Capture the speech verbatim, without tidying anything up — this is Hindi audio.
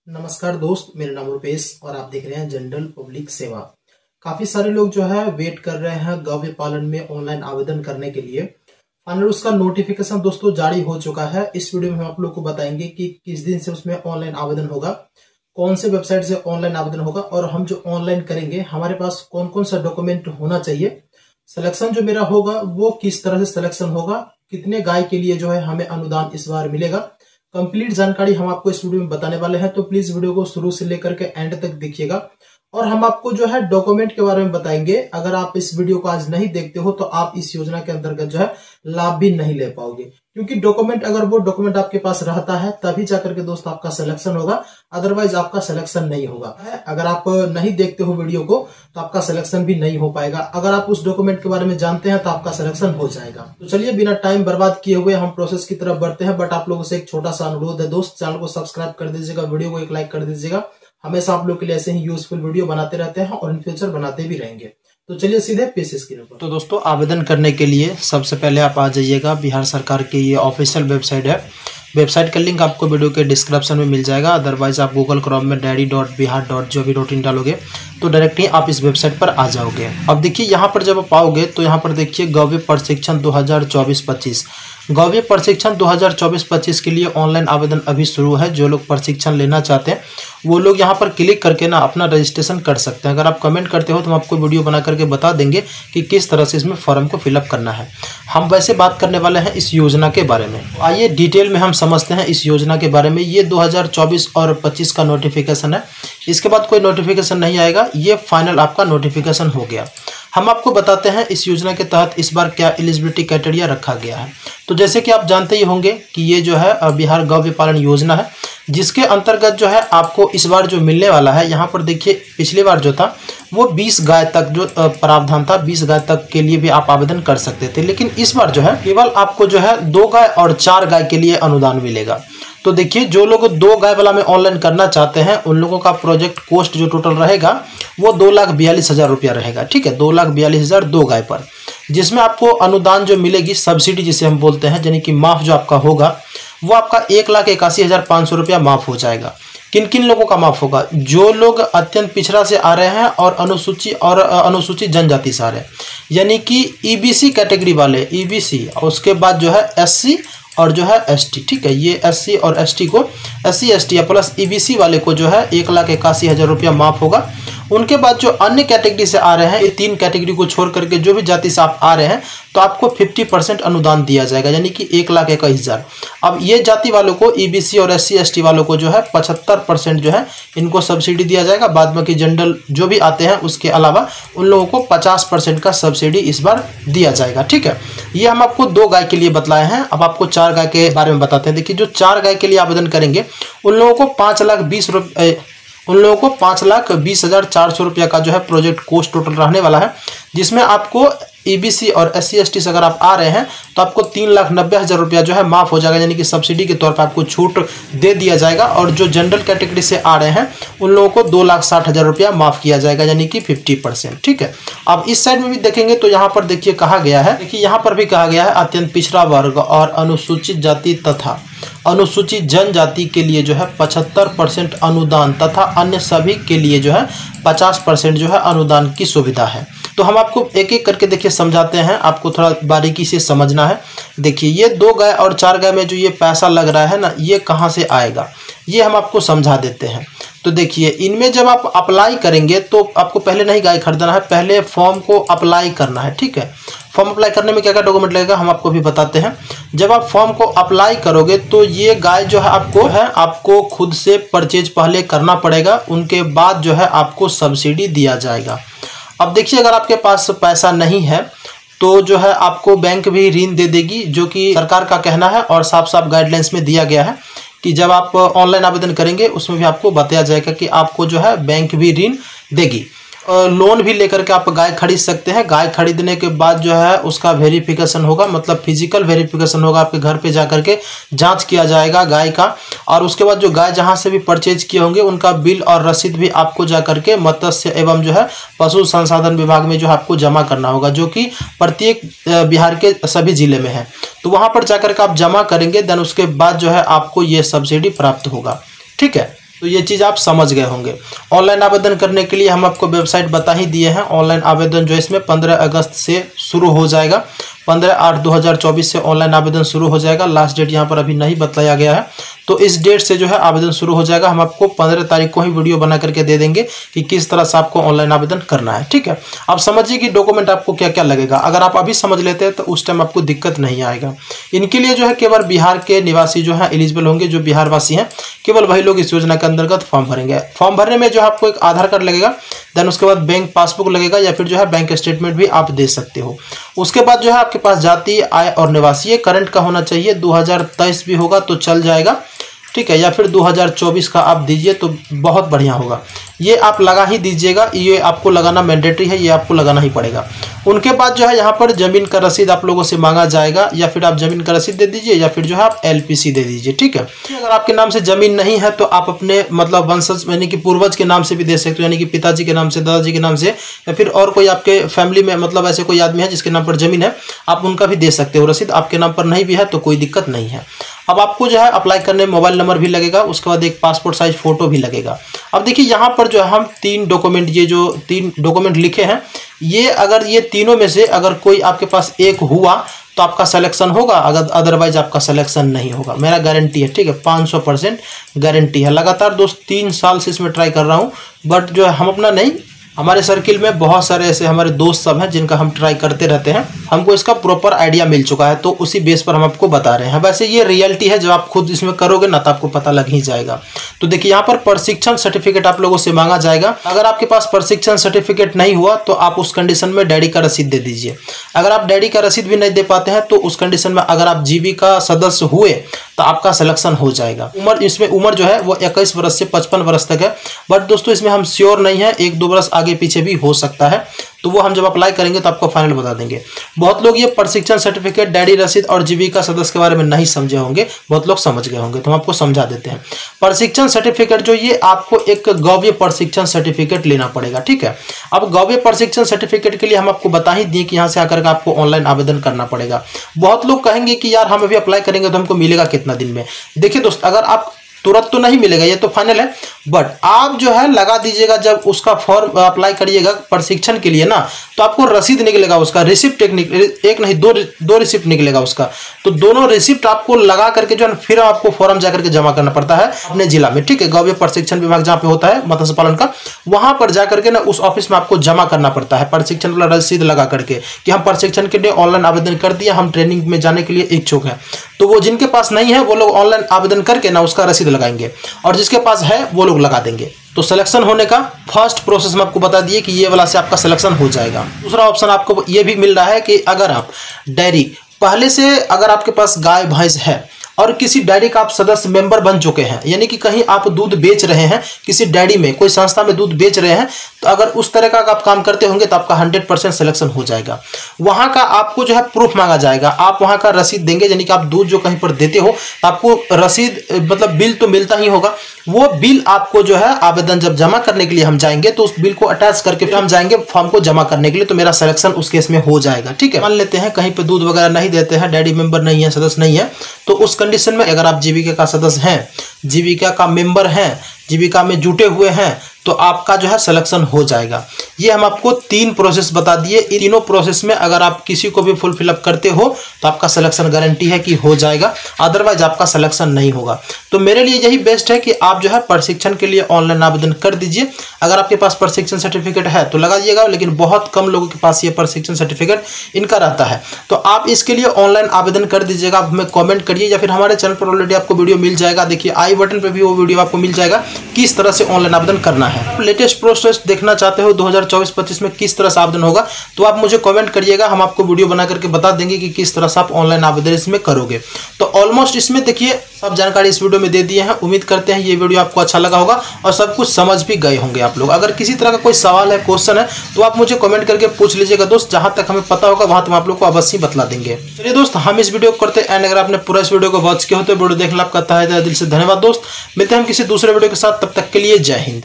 नमस्कार दोस्त, मेरा नाम रुपेश और आप देख रहे हैं जनरल पब्लिक सेवा। काफी सारे लोग जो है वेट कर रहे हैं गौवै पालन में ऑनलाइन आवेदन करने के लिए। फाइनल उसका नोटिफिकेशन दोस्तों जारी हो चुका है। इस वीडियो में हम आप लोग को बताएंगे कि किस दिन से उसमें ऑनलाइन आवेदन होगा, कौन से वेबसाइट से ऑनलाइन आवेदन होगा और हम जो ऑनलाइन करेंगे हमारे पास कौन कौन सा डॉक्यूमेंट होना चाहिए, सिलेक्शन जो मेरा होगा वो किस तरह से सिलेक्शन होगा, कितने गाय के लिए जो है हमें अनुदान इस बार मिलेगा। कंप्लीट जानकारी हम आपको इस वीडियो में बताने वाले हैं, तो प्लीज वीडियो को शुरू से लेकर के एंड तक देखिएगा। और हम आपको जो है डॉक्यूमेंट के बारे में बताएंगे। अगर आप इस वीडियो को आज नहीं देखते हो तो आप इस योजना के अंतर्गत जो है लाभ भी नहीं ले पाओगे, क्योंकि डॉक्यूमेंट अगर वो डॉक्यूमेंट आपके पास रहता है तभी जाकर के दोस्त आपका सिलेक्शन होगा, अदरवाइज आपका सिलेक्शन नहीं होगा। अगर आप नहीं देखते हो वीडियो को तो आपका सिलेक्शन भी नहीं हो पाएगा। अगर आप उस डॉक्यूमेंट के बारे में जानते हैं तो आपका सिलेक्शन हो जाएगा। तो चलिए बिना टाइम बर्बाद किए हुए हम प्रोसेस की तरफ बढ़ते हैं। बट आप लोगों से एक छोटा सा अनुरोध है दोस्त, चैनल को सब्सक्राइब कर दीजिएगा, वीडियो को एक लाइक कर दीजिएगा। हमेशा आप लोग के लिए ऐसे ही यूजफुल वीडियो बनाते रहते हैं और इन फ्यूचर बनाते भी रहेंगे। तो चलिए सीधे पेज स्क्रीन पर। तो दोस्तों आवेदन करने के लिए सबसे पहले आप आ जाइएगा बिहार सरकार की ये ऑफिशियल वेबसाइट है। वेबसाइट का लिंक आपको वीडियो के डिस्क्रिप्शन में मिल जाएगा। अदरवाइज आप गूगल क्रोम में daddy dot Bihar dot G O V dot in डालोगे तो डायरेक्टली आप इस वेबसाइट पर आ जाओगे। अब देखिए यहाँ पर जब आप आओगे तो यहाँ पर देखिए गौवै प्रशिक्षण दो हज़ार चौबीस पच्चीस गौवै प्रशिक्षण दो हज़ार चौबीस पच्चीस के लिए ऑनलाइन आवेदन अभी शुरू है। जो लोग प्रशिक्षण लेना चाहते हैं वो लोग यहाँ पर क्लिक करके ना अपना रजिस्ट्रेशन कर सकते हैं। अगर आप कमेंट करते हो तो हम आपको वीडियो बना करके बता देंगे कि किस तरह से इसमें फॉर्म को फिलअप करना है। हम वैसे बात करने वाले हैं इस योजना के बारे में। आइए डिटेल में हम समझते हैं इस योजना के बारे में। ये दो हज़ार चौबीस और पच्चीस का नोटिफिकेशन है, इसके बाद कोई नोटिफिकेशन नहीं आएगा। ये फाइनल आपका नोटिफिकेशन हो गया। हम आपको बताते हैं इस योजना के तहत इस बार क्या एलिजिबिलिटी क्राइटेरिया रखा गया है। तो जैसे कि आप जानते ही होंगे कि ये जो है बिहार गौवै पालन योजना है, जिसके अंतर्गत जो है आपको इस बार जो मिलने वाला है, यहाँ पर देखिए पिछली बार जो था वो बीस गाय तक जो प्रावधान था, बीस गाय तक के लिए भी आप आवेदन कर सकते थे। लेकिन इस बार जो है केवल आपको जो है दो गाय और चार गाय के लिए अनुदान मिलेगा। तो देखिए जो लोग दो गाय वाला में ऑनलाइन करना चाहते हैं उन लोगों का प्रोजेक्ट कोस्ट जो टोटल रहेगा वो दो लाख बयालीस हजार रुपया रहेगा। ठीक है, दो लाख बयालीस हजार दो गाय पर, जिसमें आपको अनुदान जो मिलेगी, सब्सिडी जिसे हम बोलते हैं, यानी कि माफ जो आपका होगा वो आपका एक लाख इक्यासी हजार पाँच सौ रुपया माफ हो जाएगा। किन किन लोगों का माफ होगा? जो लोग अत्यंत पिछड़ा से आ रहे हैं और अनुसूची और अनुसूचित जनजाति से आ रहे हैं, यानी कि ई बी सी कैटेगरी वाले, ई बी सी, और उसके बाद जो है एस सी और जो है एस टी। ठीक है, ये एस सी और एस टी को, एस सी एस टी या प्लस ई बी सी वाले को जो है एक लाख इक्यासी हजार रुपया माफ होगा। उनके बाद जो अन्य कैटेगरी से आ रहे हैं, ये तीन कैटेगरी को छोड़ करके जो भी जाति से आप आ रहे हैं तो आपको पचास परसेंट अनुदान दिया जाएगा, यानी कि एक लाख इक्कीस हजार। अब ये जाति वालों को, ई बी सी और एस सी एस टी वालों को जो है पचहत्तर परसेंट जो है इनको सब्सिडी दिया जाएगा। बाद में कि जनरल जो भी आते हैं उसके अलावा उन लोगों को पचास परसेंट का सब्सिडी इस बार दिया जाएगा। ठीक है, ये हम आपको दो गाय के लिए बतलाए हैं। अब आपको चार गाय के बारे में बताते हैं। देखिए जो चार गाय के लिए आवेदन करेंगे उन लोगों को पाँच लाख बीस रुपये उन लोगों को पाँच लाख बीस हजार चार सौ रुपया का जो है प्रोजेक्ट कोस्ट टोटल रहने वाला है, जिसमें आपको ई बी सी और एस सी एस टी से अगर आप आ रहे हैं तो आपको तीन लाख नब्बे हजार रुपया जो है माफ हो जाएगा, यानी कि सब्सिडी के तौर पर आपको छूट दे दिया जाएगा। और जो जनरल कैटेगरी से आ रहे हैं उन लोगों को दो लाख साठ हजार रुपया माफ किया जाएगा, यानी कि फिफ्टी परसेंट। ठीक है, अब इस साइड में भी देखेंगे तो यहाँ पर देखिए कहा गया है, देखिए यहाँ पर भी कहा गया है अत्यंत पिछड़ा वर्ग और अनुसूचित जाति तथा अनुसूचित जनजाति के लिए जो है पचहत्तर परसेंट अनुदान तथा अन्य सभी के लिए जो है पचास परसेंट जो है अनुदान की सुविधा है। तो हम आपको एक एक करके देखिए समझाते हैं, आपको थोड़ा बारीकी से समझना है। देखिए ये दो गाय और चार गाय में जो ये पैसा लग रहा है ना, ये कहाँ से आएगा ये हम आपको समझा देते हैं। तो देखिए इनमें जब आप अप्लाई करेंगे तो आपको पहले नहीं गाय खरीदना है, पहले फॉर्म को अप्लाई करना है। ठीक है, फॉर्म अप्लाई करने में क्या क्या डॉक्यूमेंट लगेगा हम आपको भी बताते हैं। जब आप फॉर्म को अप्लाई करोगे तो ये गाय जो है आपको है आपको खुद से परचेज पहले करना पड़ेगा, उनके बाद जो है आपको सब्सिडी दिया जाएगा। अब देखिए अगर आपके पास पैसा नहीं है तो जो है आपको बैंक भी ऋण दे देगी, जो कि सरकार का कहना है और साफ साफ गाइडलाइंस में दिया गया है कि जब आप ऑनलाइन आवेदन करेंगे उसमें भी आपको बताया जाएगा कि आपको जो है बैंक भी ऋण देगी। लोन भी लेकर के आप गाय खरीद सकते हैं। गाय खरीदने के बाद जो है उसका वेरिफिकेशन होगा, मतलब फिजिकल वेरिफिकेशन होगा, आपके घर पे जाकर के जांच किया जाएगा गाय का। और उसके बाद जो गाय जहां से भी परचेज किए होंगे उनका बिल और रसीद भी आपको जाकर के मत्स्य एवं जो है पशु संसाधन विभाग में जो है आपको जमा करना होगा, जो कि प्रत्येक बिहार के सभी जिले में है। तो वहां पर जाकर के आप जमा करेंगे, देन उसके बाद जो है आपको ये सब्सिडी प्राप्त होगा। ठीक है, तो ये चीज़ आप समझ गए होंगे। ऑनलाइन आवेदन करने के लिए हम आपको वेबसाइट बता ही दिए हैं। ऑनलाइन आवेदन जो है इसमें पंद्रह अगस्त से शुरू हो जाएगा। पंद्रह आठ दो हज़ार चौबीस से ऑनलाइन आवेदन शुरू हो जाएगा। लास्ट डेट यहाँ पर अभी नहीं बताया गया है, तो इस डेट से जो है आवेदन शुरू हो जाएगा। हम आपको पंद्रह तारीख को ही वीडियो बना करके दे देंगे कि किस तरह से आपको ऑनलाइन आवेदन करना है। ठीक है, आप समझिए कि डॉक्यूमेंट आपको क्या क्या लगेगा। अगर आप अभी समझ लेते हैं तो उस टाइम आपको दिक्कत नहीं आएगा। इनके लिए जो है केवल बिहार के निवासी जो है एलिजिबल होंगे, जो बिहार वासी हैं, केवल वही लोग इस योजना के अंतर्गत फॉर्म भरेंगे। फॉर्म भरने में जो है आपको एक आधार कार्ड लगेगा, देन उसके बाद बैंक पासबुक लगेगा, या फिर जो है बैंक स्टेटमेंट भी आप दे सकते हो। उसके बाद जो है आपके पास जाति, आय और निवासी करंट का होना चाहिए। दो हज़ार तेईस भी होगा तो चल जाएगा, ठीक है, या फिर दो हज़ार चौबीस का आप दीजिए तो बहुत बढ़िया होगा। ये आप लगा ही दीजिएगा, ये आपको लगाना मैंडेटरी है, ये आपको लगाना ही पड़ेगा। उनके बाद जो है यहाँ पर जमीन का रसीद आप लोगों से मांगा जाएगा, या फिर आप जमीन का रसीद दे दीजिए, या फिर जो है आप एलपीसी दे दीजिए। ठीक है, अगर आपके नाम से जमीन नहीं है तो आप अपने मतलब वंशज यानी कि पूर्वज के नाम से भी दे सकते हो, यानी कि पिताजी के नाम से, दादाजी के नाम से, या फिर और कोई आपके फैमिली में मतलब ऐसे कोई आदमी है जिसके नाम पर जमीन है, आप उनका भी दे सकते हो रसीद। आपके नाम पर नहीं भी है तो कोई दिक्कत नहीं है। अब आपको जो है अप्लाई करने में मोबाइल नंबर भी लगेगा, उसके बाद एक पासपोर्ट साइज फोटो भी लगेगा। अब देखिए यहाँ पर जो है हम तीन डॉक्यूमेंट, ये जो तीन डॉक्यूमेंट लिखे हैं, ये अगर ये तीनों में से अगर कोई आपके पास एक हुआ तो आपका सिलेक्शन होगा, अगर अदरवाइज आपका सिलेक्शन नहीं होगा। मेरा गारंटी है, ठीक है, पाँच सौ परसेंट गारंटी है। लगातार दोस्त तीन साल से इसमें ट्राई कर रहा हूँ, बट जो है हम अपना नहीं, हमारे सर्किल में बहुत सारे ऐसे हमारे दोस्त सब हैं जिनका हम ट्राई करते रहते हैं, हमको इसका प्रॉपर आइडिया मिल चुका है, तो उसी बेस पर हम आपको बता रहे हैं। वैसे ये रियलिटी है, जब आप खुद इसमें करोगे ना तो आपको पता लग ही जाएगा। तो देखिए यहाँ पर प्रशिक्षण सर्टिफिकेट आप लोगों से मांगा जाएगा। अगर आपके पास प्रशिक्षण सर्टिफिकेट नहीं हुआ तो आप उस कंडीशन में डैडी का रसीद दे दीजिए। अगर आप डैडी का रसीद भी नहीं दे पाते हैं तो उस कंडीशन में अगर आप जीबी का सदस्य हुए तो आपका सिलेक्शन हो जाएगा। उम्र, इसमें उम्र जो है वो इक्कीस वर्ष से पचपन वर्ष तक है, बट दोस्तों इसमें हम श्योर नहीं है, एक दो वर्ष आगे पीछे भी हो सकता है, तो वो हम जब अप्लाई करेंगे तो आपको फाइनल बता देंगे। बहुत लोग ये प्रशिक्षण सर्टिफिकेट, डैडी रसीद और जीविका सदस्य के बारे में नहीं समझे होंगे, बहुत लोग समझ गए होंगे, तो हम आपको समझा देते हैं। प्रशिक्षण सर्टिफिकेट जो ये आपको एक गव्य प्रशिक्षण सर्टिफिकेट लेना पड़ेगा, ठीक है। अब गव्य प्रशिक्षण सर्टिफिकेट के लिए हम आपको बता ही दिए कि यहाँ से आकर के आपको ऑनलाइन आवेदन करना पड़ेगा। बहुत लोग कहेंगे कि यार हम अभी अप्लाई करेंगे तो हमको मिलेगा कितना दिन में। देखिए दोस्त, अगर आप तुरंत तो नहीं मिलेगा, ये तो फाइनल है, बट आप जो है लगा दीजिएगा, जब उसका फॉर्म अप्लाई करिएगा प्रशिक्षण के लिए ना, तो आपको रसीद निकलेगा उसका, रिसिप्ट एक, एक नहीं दो दो रिसिप्ट निकलेगा उसका। तो दोनों रिसिप्ट आपको लगा करके जो है फिर आपको फॉर्म जाकर के जमा करना पड़ता है अपने जिला में, ठीक है। गव्य प्रशिक्षण विभाग जहाँ पे होता है मत्स्य पालन का, वहां पर जाकर के ना उस ऑफिस में आपको जमा करना पड़ता है प्रशिक्षण वाला रसीद लगा करके कि हम प्रशिक्षण के लिए ऑनलाइन आवेदन कर दिया, हम ट्रेनिंग में जाने के लिए इच्छुक है। तो वो जिनके पास नहीं है वो लोग ऑनलाइन आवेदन करके ना उसका रसीद लगाएंगे, और जिसके पास है वो लोग लगा देंगे। तो सिलेक्शन होने का फर्स्ट प्रोसेस में आपको बता दिए कि ये वाला से आपका सिलेक्शन हो जाएगा। दूसरा ऑप्शन आपको ये भी मिल रहा है कि अगर आप डेयरी पहले से, अगर आपके पास गाय भैंस है और किसी डेयरी का आप सदस्य मेंबर बन चुके हैं, यानी कि कहीं आप दूध बेच रहे हैं, किसी डेयरी में कोई संस्था में दूध बेच रहे हैं, तो अगर उस तरह का आप काम करते होंगे तो आपका हंड्रेड परसेंट सिलेक्शन हो जाएगा। वहां का आपको जो है प्रूफ मांगा जाएगा, आप वहां का रसीद देंगे, यानी कि आप दूध जो कहीं पर देते हो तो आपको रसीद मतलब बिल तो मिलता ही होगा। वो बिल आपको जो है आवेदन जब जमा करने के लिए हम जाएंगे तो उस बिल को अटैच करके फिर हम जाएंगे फॉर्म को जमा करने के लिए, तो मेरा सिलेक्शन उस केस में हो जाएगा, ठीक है। मान लेते हैं कहीं पे दूध वगैरह नहीं देते हैं, डेयरी मेंबर नहीं है, सदस्य नहीं है, तो उस कंडीशन में अगर आप जीविका का सदस्य हैं, जीविका का मेंबर हैं, जीविका में जुटे हुए हैं, तो आपका जो है सिलेक्शन हो जाएगा। ये हम आपको तीन प्रोसेस बता दिए। इन तीनों प्रोसेस में अगर आप किसी को भी फुल फिलअप करते हो तो आपका सिलेक्शन गारंटी है कि हो जाएगा, अदरवाइज आपका सिलेक्शन नहीं होगा। तो मेरे लिए यही बेस्ट है कि आप जो है प्रशिक्षण के लिए ऑनलाइन आवेदन कर दीजिए। अगर आपके पास प्रशिक्षण सर्टिफिकेट है तो लगा दीजिएगा, लेकिन बहुत कम लोगों के पास ये प्रशिक्षण सर्टिफिकेट इनका रहता है, तो आप इसके लिए ऑनलाइन आवेदन कर दीजिएगा। आप हमें कॉमेंट करिए, या फिर हमारे चैनल पर ऑलरेडी आपको वीडियो मिल जाएगा, देखिए आई बटन पर भी वो वीडियो आपको मिल जाएगा किस तरह से ऑनलाइन आवेदन करना है। आप लेटेस्ट प्रोसेस देखना चाहते हो दो हज़ार चौबीस पच्चीस में किस तरह से आवेदन होगा, तो आप मुझे कमेंट करिएगा, हम आपको वीडियो बना करके बता देंगे कि किस तरह से आप ऑनलाइन आवेदन इसमें करोगे। तो ऑलमोस्ट इसमें देखिए सब जानकारी इस वीडियो में दे दिए हैं। उम्मीद करते हैं ये वीडियो आपको अच्छा लगा होगा और सब कुछ समझ भी गए होंगे आप लोग। अगर किसी तरह का कोई सवाल है, क्वेश्चन है, तो आप मुझे कमेंट करके पूछ लीजिएगा दोस्त, जहां तक हमें पता होगा वहां तो आप लोग को अवश्य बतला देंगे। चलिए दोस्त, हम इस वीडियो को करते हैं एंड। अगर आपने पूरा इस वीडियो को वॉच किया हो तो वीडियो देखना आपका तहे दिल से धन्यवाद दोस्त। मिलते हैं हम किसी दूसरे वीडियो के साथ, तब तक के लिए जय हिंद।